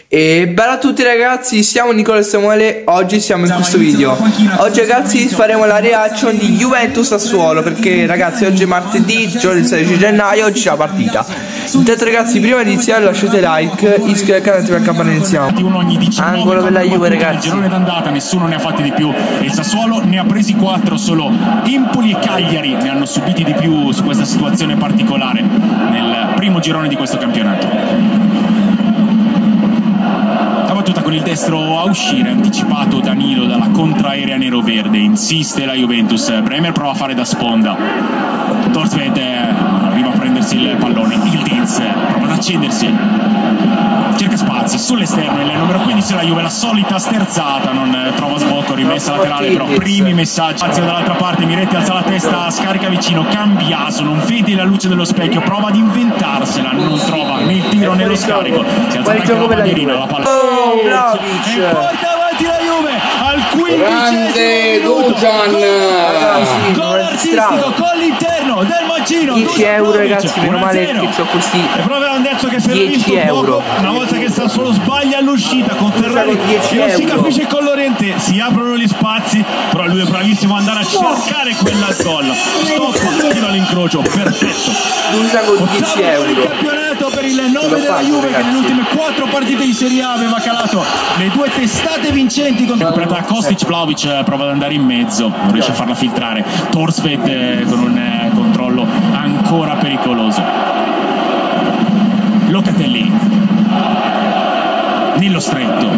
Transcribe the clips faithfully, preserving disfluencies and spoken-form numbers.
E bella a tutti ragazzi, siamo Nicola e Samuele, oggi siamo in questo video. Oggi ragazzi faremo la reaction di Juventus Sassuolo, perché ragazzi oggi è martedì, giorno del sedici gennaio, oggi c'è la partita. Intanto ragazzi, prima di iniziare lasciate like, iscrivetevi al canale e attivate la campanella, iniziamo. Angolo per la Juve ragazzi. Il girone d'andata nessuno ne ha fatti di più, il Sassuolo ne ha presi quattro, solo Empoli e Cagliari ne hanno subiti di più su questa situazione particolare nel primo girone di questo campionato. Battuta con il destro a uscire, anticipato Danilo dalla contraerea nero-verde, insiste la Juventus, Bremer prova a fare da sponda, Thorstvedt arriva a prendersi il pallone, Yildiz prova ad accendersi, cerca spazi sull'esterno, il numero quindici la Juve, la solita sterzata, non trova sbocco, rimessa laterale, però primi messaggi, dall'altra parte Miretti alza la testa, scarica vicino, Cambiaso, non vede la luce dello specchio, prova ad inventarsela, non trova né il tiro né lo scarico, si alza anche la bandierina, la palla. Oh, e poi davanti la Juve al quindicesimo minuto, gol artistico con l'interno del mancino, dieci euro ragazzi, meno male che ho questi dieci euro. Una volta che il Sassuolo sbaglia all'uscita con Ferrari non si capisce con Lorente, si aprono gli spazi, però lui è bravissimo ad andare a cercare quella gol, stop, tiro all'incrocio, perfetto, dieci euro il campionato per il nove della Juve, che nelle ultime quattro partite di Serie A aveva calato le due testate vincenti con recuperata Kostic. Vlahovic prova ad andare in mezzo, non riesce a farla filtrare, Thorstvedt con un controllo ancora pericoloso, Locatelli nello stretto,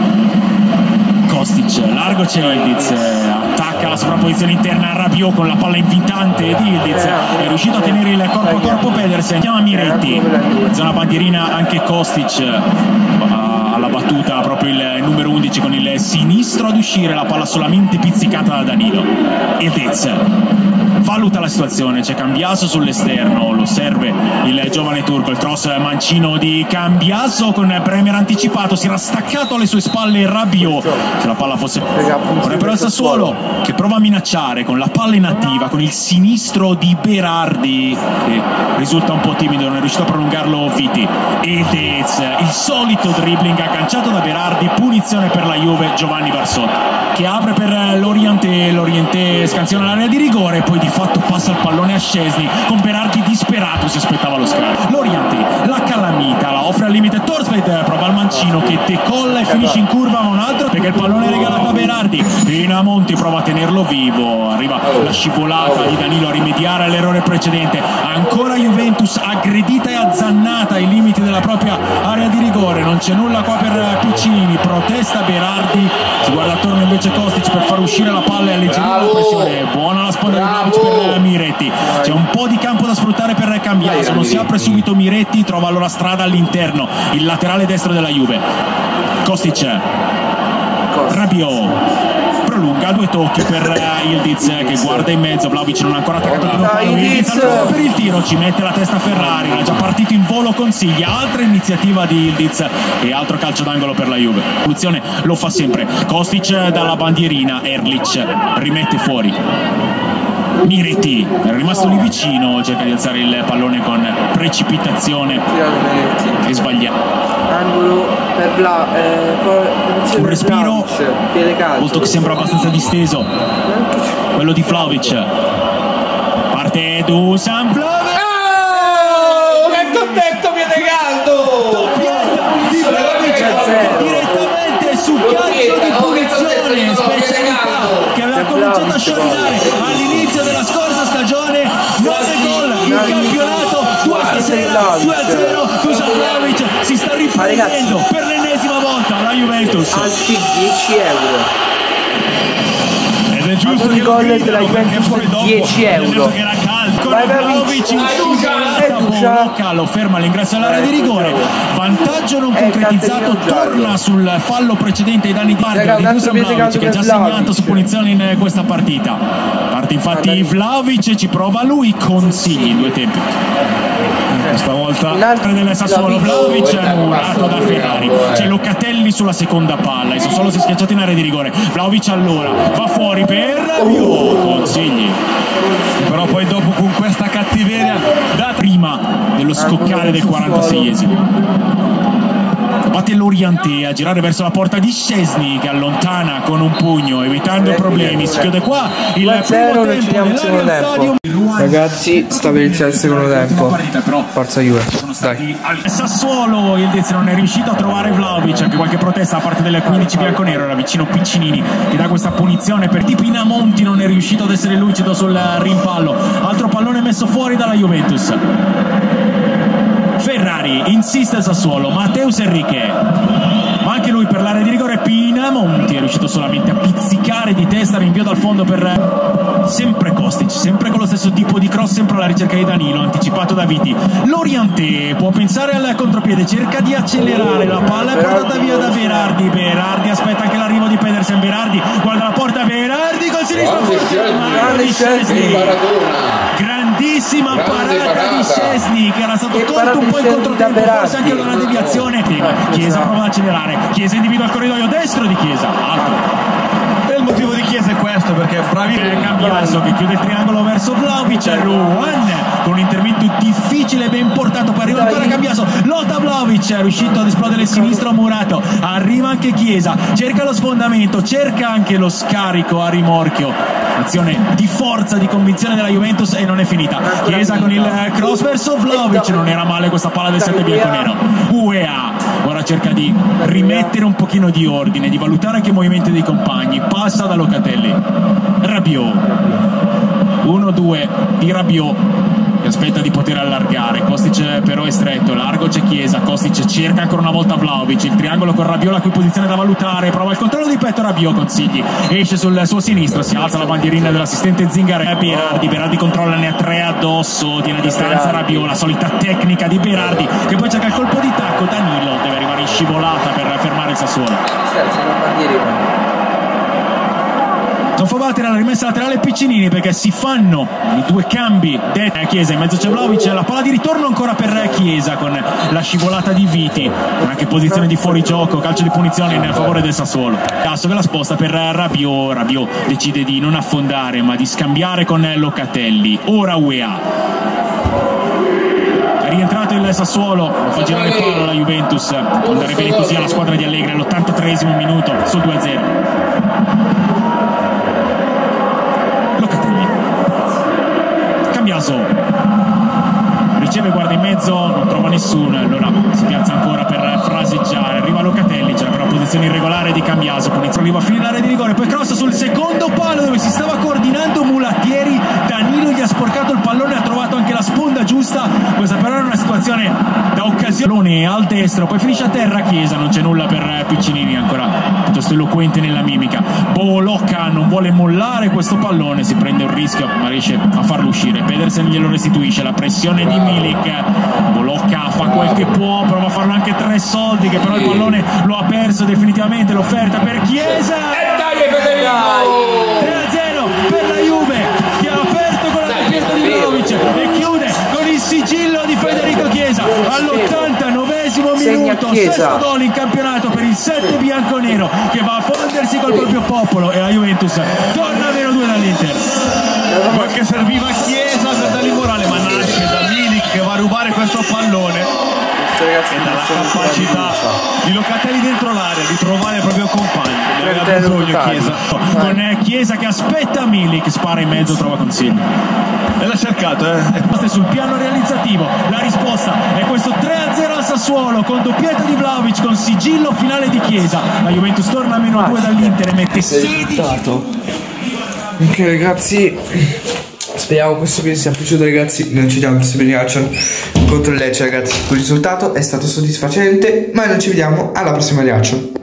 Kostic largo, c'è Yildiz, attacca la sovrapposizione interna, Rabiot con la palla invitante di Yildiz, è riuscito a tenere il corpo a corpo Pedersen, chiama Miretti, zona bandierina anche Kostic, alla battuta proprio il numero undici con il sinistro ad uscire, la palla solamente pizzicata da Danilo, Yildiz valuta la situazione, c'è Cambiaso sull'esterno, lo serve il giovane turco, il cross mancino di Cambiaso con Bremer anticipato, si era staccato alle sue spalle Rabiot, se la palla fosse ora però il Sassuolo che prova a minacciare con la palla inattiva, con il sinistro di Berardi che risulta un po' timido, non è riuscito a prolungarlo Viti, Yildiz, il solito dribbling agganciato da Berardi, punizione per la Juve, Giovanni Barsotti che apre per l'Oriente, l'Oriente scansiona l'area di rigore e poi di fatto passa il pallone a Szczesny con Berardi disperato, si aspettava lo scarico, l'Oriente la calamita, la offre al limite, Thorstvedt prova il mancino che decolla e finisce in curva, ma un altro perché il pallone è regalato a Berardi, Pinamonti prova a tenerlo vivo, arriva la scivolata di Danilo a rimediare all'errore precedente, ancora Juventus aggredita e azzannata ai limiti della propria area di rigore, non c'è nulla qua per Piccini, protesta Berardi, si guarda attorno invece Kostic per far uscire la palla e alleggerire la pressione, buona la sponda di Vlahovic per Miretti, c'è un po' di campo da sfruttare per Cambiaso, non si apre subito Miretti, trova allora strada all'interno, il laterale destro della Juve, Kostic, Rabiot prolunga, due tocchi per Yildiz che guarda in mezzo, Vlahovic non ha ancora attaccato per un palo, Yildiz per il tiro, ci mette la testa Ferrari, era già partito in volo Consiglia, altra iniziativa di Yildiz e altro calcio d'angolo per la Juve, soluzione lo fa sempre, Kostic dalla bandierina, Erlich rimette fuori, Miretti è rimasto lì vicino, cerca di alzare il pallone con precipitazione e sbaglia, angolo per Vla, eh, un respiro molto che sembra abbastanza disteso, quello di Vlahovic, parte Dusan Vlahovic, oh, che t'ho detto piede caldo, di Vlahovic direttamente su calcio di punizione, specialità che aveva cominciato a sciogliere all'inizio della scorsa stagione, nove gol in campionato, due a zero, Dusan Vlahovic si sta riprendendo per l'ennesima volta la Juventus, altri dieci euro ed è giusto che gol della Juventus, dieci euro, che era caldo con Vlahovic in Luca lo ferma all'ingresso dell'area di rigore, vantaggio non concretizzato, torna sul fallo precedente ai danni di Dusan Vlahovic che ha già segnato su punizione in questa partita, parte infatti Vlahovic, ci prova lui, Consigli in due tempi, questa volta del Sassuolo, Vlahovic murato da Ferrari, c'è Locatelli sulla seconda palla, il Sassuolo si è schiacciato in area di rigore, Vlahovic allora va fuori per Rabiot, Consigli, però poi dopo con questa cattiveria da prima dello scoccare del quarantaseiesimo batte Lorienté a girare verso la porta di Szczesny, che allontana con un pugno evitando problemi. Si chiude qua il primo tempo nell'Allianz Stadium. Ragazzi, sta per iniziare il secondo tempo. Forza Juve. Dai. Al Sassuolo Yildiz non è riuscito a trovare Vlahovic, anche qualche protesta da parte delle quindici bianconero. Era vicino Piccinini che dà questa punizione per Pinamonti, non è riuscito ad essere lucido sul rimpallo. Altro pallone messo fuori dalla Juventus. Ferrari, insiste il Sassuolo, Mateus Enrique, ma anche lui per l'area di rigore. Pinamonti è riuscito solamente a pizzicare di testa, rinvio dal fondo per sempre Kostic, sempre con lo stesso tipo di cross, sempre alla ricerca di Danilo, anticipato da Viti. Lorienté può pensare al contropiede, cerca di accelerare, la palla è portata via da Berardi. Berardi aspetta anche l'arrivo di Pedersen, Berardi guarda la porta, Berardi col sinistro forte, grandissima parata di Szczesny che era stato colto un po' in controtempo, forse anche da una deviazione. Chiesa prova ad accelerare, Chiesa individua il corridoio destro di Chiesa, alto. E il motivo di Chiesa è questo, perché bravi Cambiaso che chiude il triangolo verso Vlahovic, Ruan con un intervento difficile e ben portato, poi arriva ancora Cambiaso, lotta Vlahovic, è riuscito ad esplodere il sinistro Murato, arriva anche Chiesa, cerca lo sfondamento, cerca anche lo scarico a rimorchio, azione di forza, di convinzione della Juventus e non è finita. Chiesa con il cross verso Vlahovic, non era male questa palla del sette bianconero. U E A ora cerca di rimettere un pochino di ordine, di valutare anche i movimenti dei compagni, passa da Locatelli, Rabiot, uno due di Rabiot che aspetta di poter allargare, Kostic però è stretto, largo c'è Chiesa, Kostic cerca ancora una volta Vlahovic, il triangolo con Rabiot, la cui posizione da valutare, prova il controllo di petto, Rabiot consigli, esce sul suo sinistro, si alza la bandierina dell'assistente Zingaretti. Berardi, Berardi controlla, ne ha tre addosso, tiene a distanza Rabiot, la solita tecnica di Berardi che poi cerca il colpo di tacco, Danilo deve arrivare in scivolata per fermare il Sassuolo. Non fa battere la rimessa laterale Piccinini perché si fanno i due cambi. Chiesa in mezzo c'è Vlahovic, la palla di ritorno ancora per Chiesa con la scivolata di Viti, anche posizione di fuorigioco, calcio di punizione in favore del Sassuolo. Casso che la sposta per Rabiot, Rabiot decide di non affondare ma di scambiare con Locatelli. Ora U E A. È rientrato il Sassuolo, fa girare il palo la Juventus, può andare bene così alla squadra di Allegri all'ottantatreesimo minuto sul due a zero. Riceve, guarda in mezzo, non trova nessuno, allora si piazza ancora per fraseggiare, arriva Locatelli, c'era però posizione irregolare di Cambiaso, punizione, arriva a finire l'area di rigore, poi cross sul secondo palo dove si stava coordinando Mulattieri, Danilo gli ha sporcato il pallone, ha trovato anche la sponda giusta, questa però era una situazione da occasione al destro, poi finisce a terra Chiesa, non c'è nulla per Piccinini, ancora piuttosto eloquente nella mimica. Bolocca non vuole mollare questo pallone, si prende un rischio ma riesce a farlo uscire, Pedersen glielo restituisce, la pressione di Milik, Bolocca fa quel che può, prova a farlo anche tre soldi che però il pallone lo ha perso definitivamente, l'offerta per Chiesa tre a zero per la Juve che ha aperto con la doppietta di Vlahovic e chiude con il sigillo di Federico Chiesa all'ottantanovesimo minuto, sesto gol in campionato per il sette bianconero che va a fondersi col proprio popolo e la Juventus torna a meno due dall'Inter. Ma che serviva Chiesa per dargli morale, ma nasce da Milik che va a rubare questo pallone e dalla capacità di Locatelli dentro l'area di trovare il proprio compagno, ne aveva bisogno Chiesa, con Chiesa che aspetta Milik, spara in mezzo, trova consiglio e l'ha cercato eh. Sul piano realizzativo la risposta è questo tre a zero al Sassuolo con doppietta di Vlahovic con sigillo finale di Chiesa, la Juventus torna a meno due dall'Inter e mette sedici. Ok ragazzi, speriamo questo video sia piaciuto ragazzi, non ci vediamo al prossimo reaction contro il Lecce ragazzi, il risultato è stato soddisfacente ma noi ci vediamo alla prossima reaction.